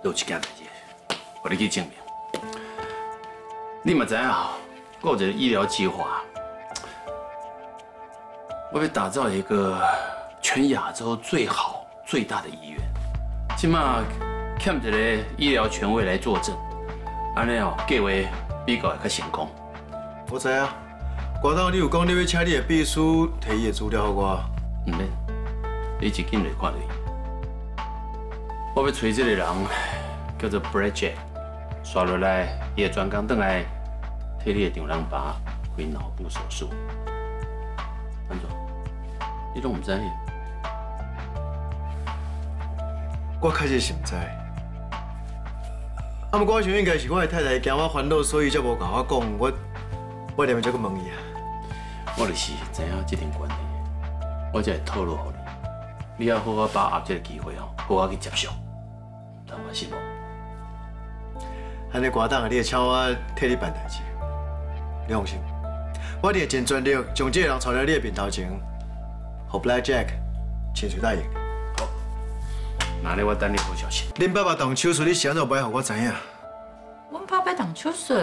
有一件代志，我你去证明。你嘛知影吼，我有一个医疗计划，我要打造一个全亚洲最好、最大的医院。即马欠一个医疗权威来作证，安尼哦，计划比较会较成功。 我知影，郭董你有讲你要请你的秘书提伊的资料给我。 唔免，你一紧就看到伊。我要找这个人叫做 Brad Jack， 刷落来，伊会专工转来替你的丈人爸开脑部手术。安怎？你拢唔知？ 我确实是唔知。啊，不过我想应该是我的太太惊我烦恼，所以才无甲我讲。我连要再去问伊啊。 我就是知影这层关系，我才会透露给你。你要好好把握这个机会哦，好好去接受，当我失望。安尼郭董啊，你会请我替你办代志，你放心，我一定会尽全力将这个人带到你的面头前，让 Black Jack 亲嘴答应。 好，那呢我等你好消息。 恁爸爸动手术，你是安怎袂让我知影？ 阮爸爸动手术，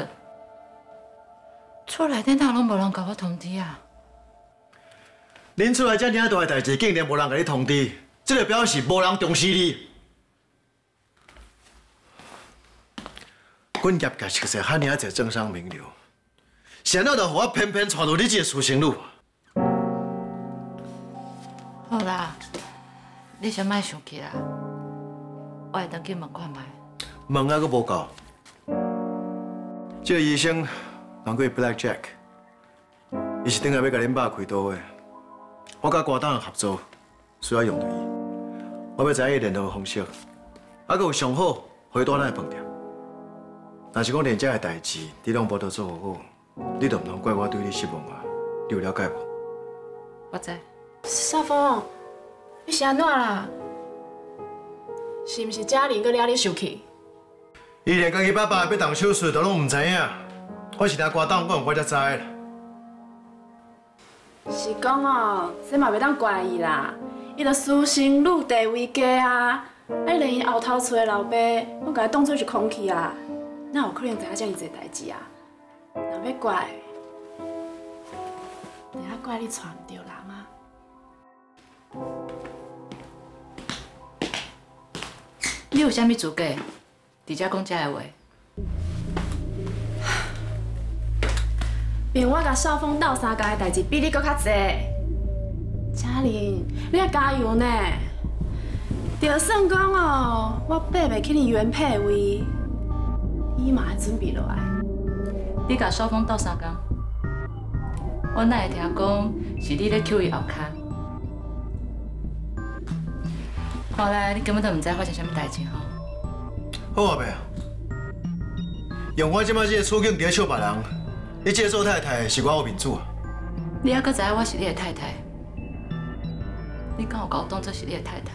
厝内底哪拢无人甲我通知啊？ 恁厝内遮尔大的代志，竟然无人甲你通知，这就表示无人重视你。阮业界熟悉遐尔啊侪政商名流，现在就互我偏偏闯入你这个私生路。 好啦，你先莫生气啦，我会当去问看卖。 问啊，阁无够。这个医生人叫 Black Jack， 伊是等下要甲恁爸开刀的。我甲郭董合作，需要用到伊。我要知影伊联络方式，还阁有上好，回带咱的饭店。若是讲连这个代志你拢无得做好，你就唔通怪我对你失望啊！你有了解无？ 我知。 少峰，你是安怎啦？是毋是嘉玲搁惹你生气？ 伊连家己爸爸要动手术都拢唔知影，我是听郭董讲，我才知啦。 是讲哦，这嘛袂当怪伊啦，伊着私生女地位低啊，啊连伊后头厝的老爸拢甲伊当做是空气啊，哪有可能知影遮尔济代志啊？若要怪，就要怪你娶唔着人啊！ 你有啥物资格伫遮讲遮个话？ 连我甲少峰斗相共的代志比你搁较济。嘉玲，你要加油呢！就算讲哦，我爬袂起你原配位，伊嘛要准备落来。 你甲少峰斗相共，我哪会听讲是你咧扣伊后骹？看来你根本都唔知发生啥物代志吼。 好啊，伯啊，用我即摆这个处境伫咧笑别人。你这个做太太是我有面子啊！ 你还阁知影我是你的太太？你敢有把我当作是你的太太？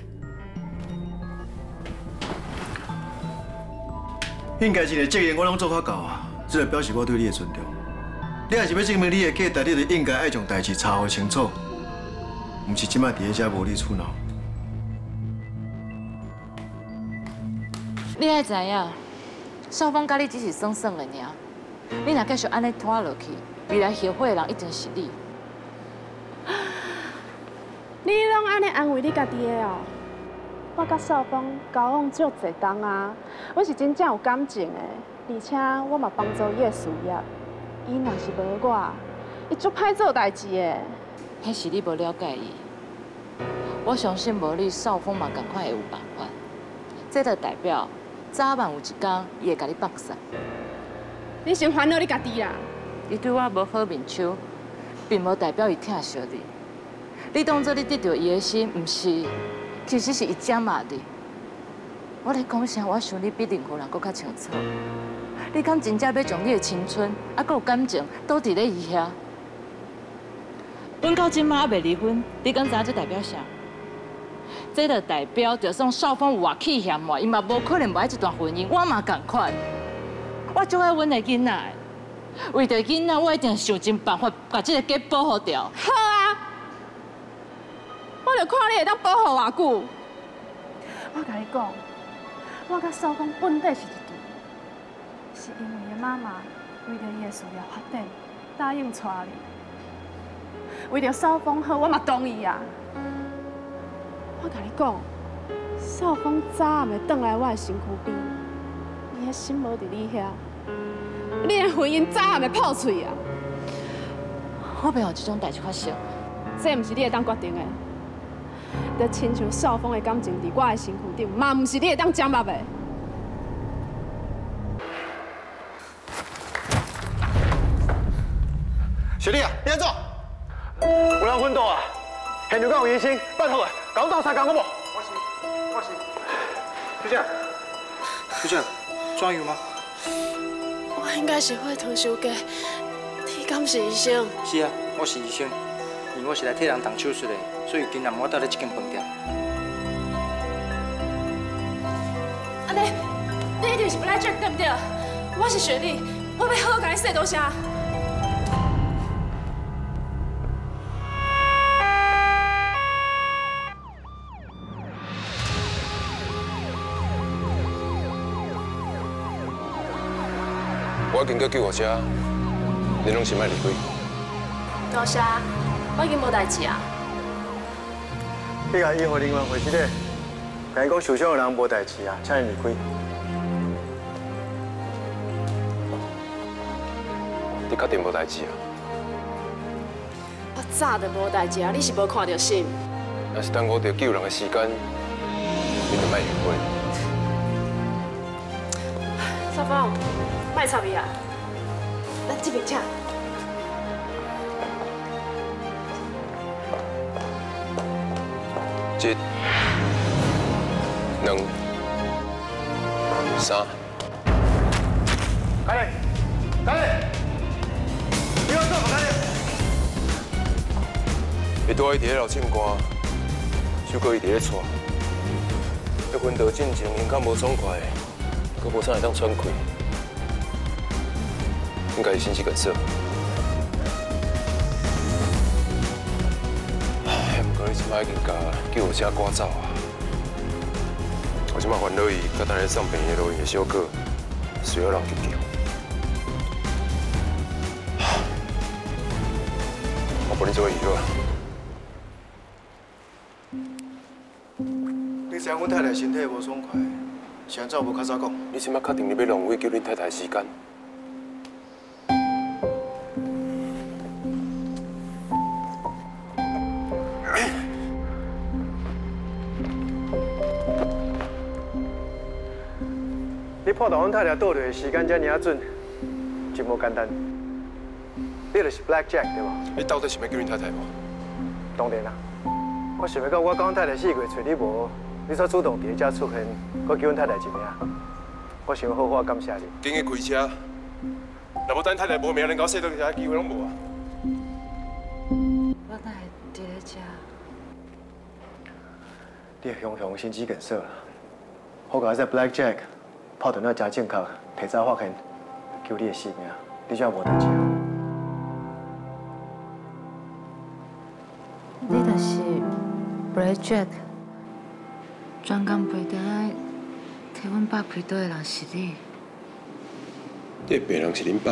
应该是个责任我拢做较够啊，这就表示我对你的尊重。你若是要证明你的价值，你就应该爱将代志查好清楚，唔是即摆伫咧遮无理取闹。 你爱知影，少峰甲你只是算算的尔。你若继续安尼拖落去，未来后悔的人一定是你。 你拢安尼安慰你家己的哦？我甲少峰交往足侪冬啊，我是真正有感情的，而且我嘛帮助伊的事业。伊若是无我，伊足歹做代志的。 迄是你无了解伊。我相信无你，少峰嘛同款会有办法。这就代表早晚有一天，伊会甲你放散。 你先烦恼你家己啦！ 伊对我无好面手，并无代表伊疼惜你。你当作你得到伊的心，毋是，其实是伊折磨你。我咧讲啥？我想你比任何人搁较清楚。你敢真正要将你的青春，还阁有感情，都伫咧伊遐？阮到今嘛还未离婚，你敢知影这代表啥？这就代表，就算少峰有偌气嫌我，伊嘛无可能无爱一段婚姻。我嘛同款。我最爱阮的囡仔，为着囡仔，我一定想尽办法把这个家保护掉。 好啊，我就看你会当保护偌久。我甲你讲， 我甲少峰本底是一对，是因为伊妈妈为着伊的事业发展，答应娶你。为着少峰好，我嘛同意啊。我甲你讲，少峰早暗会转来我的身躯边，伊的心无伫你遐，你的婚姻早暗会破碎啊！ 我袂让这种代志发生。 这毋是你会当决定的，就亲像少峰的感情伫我的身躯顶，嘛毋是你会当掌握的。 小丽啊，你安怎？有人昏倒啊！现场敢有医生？拜托的，甲我斗3工好无？我是。就这样。专有吗？ 我应该是会糖小姐，你敢是医生？ 是啊，我是医生，因为我是来替人动手术的，所以今日我到咧这间饭店。 安尼，你一定是不来这对不对？我是雪莉，我要好好甲你说多谢。 我经过救护车，你拢先莫离开。 多谢，我已经无代志啊。 你甲医护人员回一个，甲伊讲受伤的人无代志啊，请伊离开。 你确定无代志啊？ 我早就无代志啊，你是无看到信？ 若是耽误着救人的时间，你就莫误会。 少峰，莫插伊啊，咱这边请。 1、2、3。 开嘞，开嘞！你要做不开嘞？ 伊拄仔伊伫咧流唱歌，首歌伊伫咧喘，迄昏倒进前因较无爽快，佮无啥会当喘气，应该是心肌梗塞。毋过你即摆已经甲救护车赶走啊！我即摆烦恼伊，甲等下送病院路用的小哥，需要人去救。我帮你做个医疗。 你知影阮太太身体无爽快，是安怎无较早讲？ 你即摆确定你要浪费救恁太太时间？ 你破到阮太太倒落的时间遮尔啊准，真无简单。你就是 Black Jack 对无？ 你到底是要救恁太太无？ 当然啦，我想要到我甲阮太太4月找你无，你才主动伫遮出现，搁救阮太太一命。我想好好感谢你。 今日开车，若无等太太无命，连到说倒车机会拢无啊！ 我哪会伫咧遮？ 你雄雄心肌梗塞啦，好在 Black Jack 泡到那真正确，提早发现，救你的性命，你怎无代志？ 你就是 Brad Jack， 专工陪倒来替阮爸开刀的人是你。 你的病人是恁爸，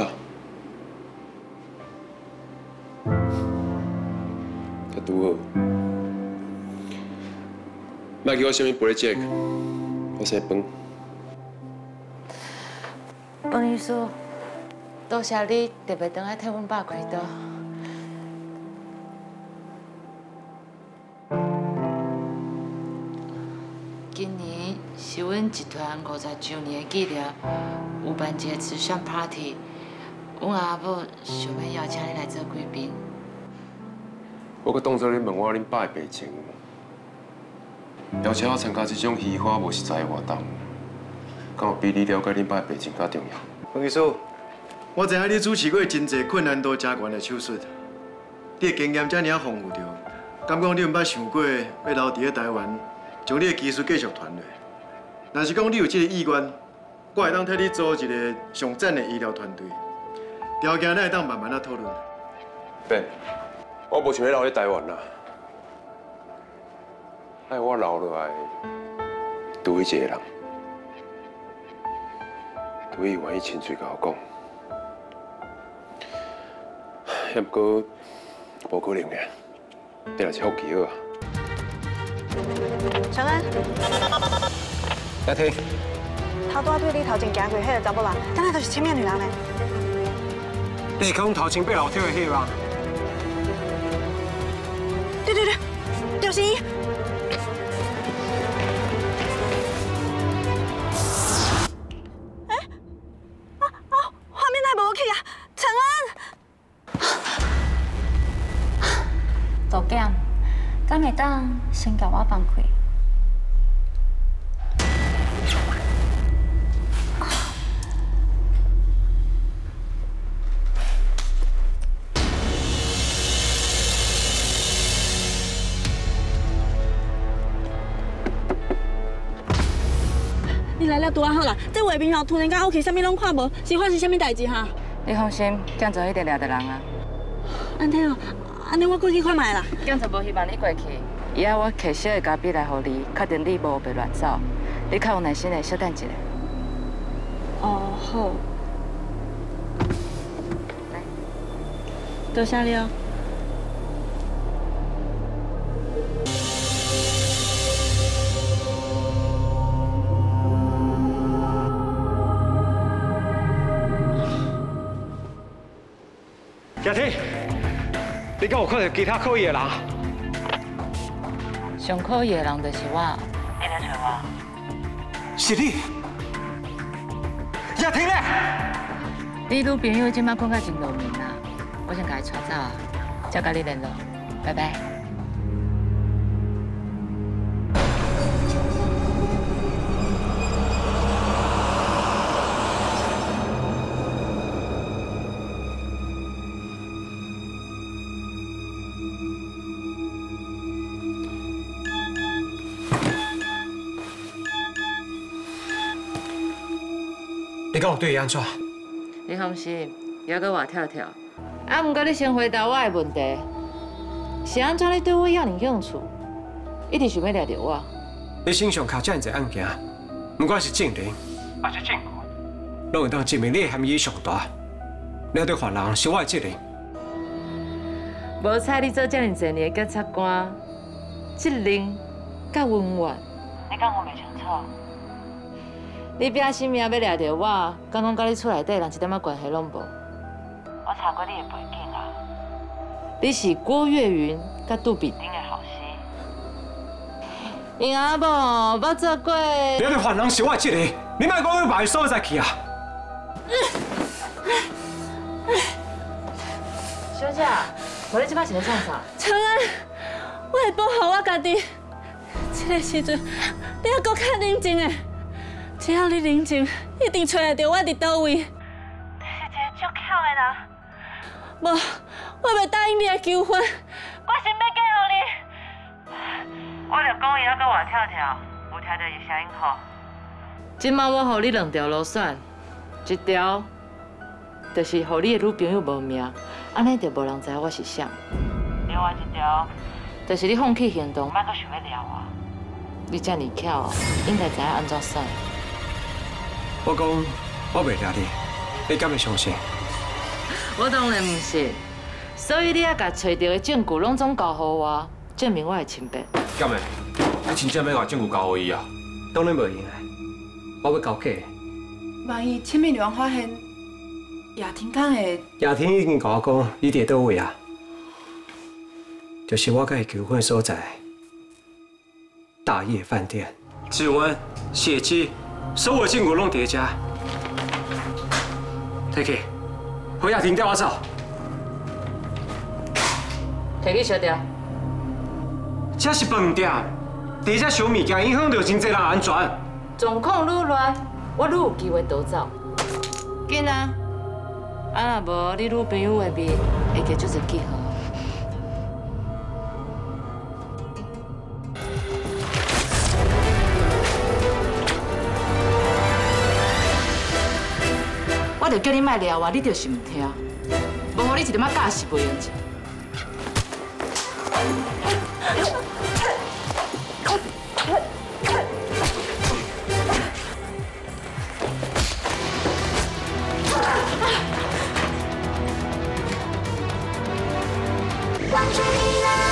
较拄好。莫叫我啥物 Brad Jack， 我生饭。 饭医师，多谢你特别回来替阮爸开刀。今年是阮集团50周年的纪念，有办一个慈善 party， 阮阿母想要邀请你来做贵宾。 我搁当作你问我恁爸的病情，邀请我参加这种虚华无实在的活动，敢有比你了解恁爸的病情较重要？ 黄医师，我知影你主持过真侪困难度真悬的手术，你的经验遮尔啊丰富着，敢讲你毋捌想过要留伫咧台湾，将你的技术继续传落？若是讲你有这个意愿，我会当替你组一个上赞的医疗团队，条件咱会当慢慢啊讨论。 Ben，我无想要留喺台湾啦，爱我留落来，独一个人。 除非愿意亲嘴甲我讲，也不过无可能嘅，你若是福气好啊。 长安， 阿婷， 头拄对你头前行过迄个查某人，敢若就是前面女人呢？ 你讲头前爬楼梯的迄个人？ 对，就是伊。画面太无去啊！长安， 大囝，敢会当先甲我放开？ 你来了拄啊好啦！这画面吼突然间黑去，啥物拢看无，是发生啥物代志哈？ 你放心，建做迄个掠着人啊。 安尼哦，安尼我过去看卖啦。 建做无希望你过去，以后我摕小的胶笔来互你，确定你无被乱走。你较有耐心的，稍等一下。 哦，好。 来， 多谢你哦。 叶天，你敢有看到其他可疑的人？ 上可疑的人就是我，你来找我。 是你，叶天咧！ 你女朋友即摆困到真落眠啦，我先甲伊带走啊，再甲你联络，拜拜。 你敢有对伊安怎？ 你放心，还阁活跳跳。啊，毋过你先回答我的问题，是安怎你对我遐尔用处？一直想要掠着我？ 你身上卡遮尔侪案件，不管是证人还是证据，拢会当证明你的嫌疑上大。掠着犯人是我的责任。 无彩你做遮尔侪年的检察官，责任甲温婉，你敢我袂清楚？你拼性命要掠着我，敢讲甲你厝内底人一点仔关系拢无？我查过你的背景啊，你是郭月云甲杜比丁的后生。因阿某捌做过。 掠着犯人是我的责任，你莫讲我把伊所在去啊！ 小姐，无你即摆是咧创啥？ 长安，我会保护我家己。这个时阵，你还阁较冷静诶。只要你冷静，一定找得到我伫倒位。你是一个足巧的人。无，我袂答应你的求婚，我是要嫁予你。 我着讲伊还阁活跳跳，有听到伊声音吼。今晚我予你两条路选，一条就是予你的女朋友无命，安尼就无人知我是谁；另外一条就是你放弃行动，莫阁想要撩我。你遮尔巧，应该知影安怎选。 我讲，我袂掠你，你敢会相信？ 我当然唔信，所以你还甲找到的证据拢总交予我，证明我的清白。 敢会？你真正要把证据交予伊啊？ 当然袂用的，我要交假。 万一前面女王发现叶天刚会， 叶天已经甲我讲，你伫倒位啊？就是我甲伊求婚所在，大业饭店。指纹、血迹。所有证据拢伫遮，提去，让叶婷带我走。 提去烧掉。 这是饭店，伫遮烧物件影响到真侪人安全。 状况愈乱，我愈有机会逃走。紧啊！啊若无，你女朋友的面会记足侪记号。我着叫你莫撩我，你就是唔听，无互你一点仔假释袂用钱。 帮助你啦。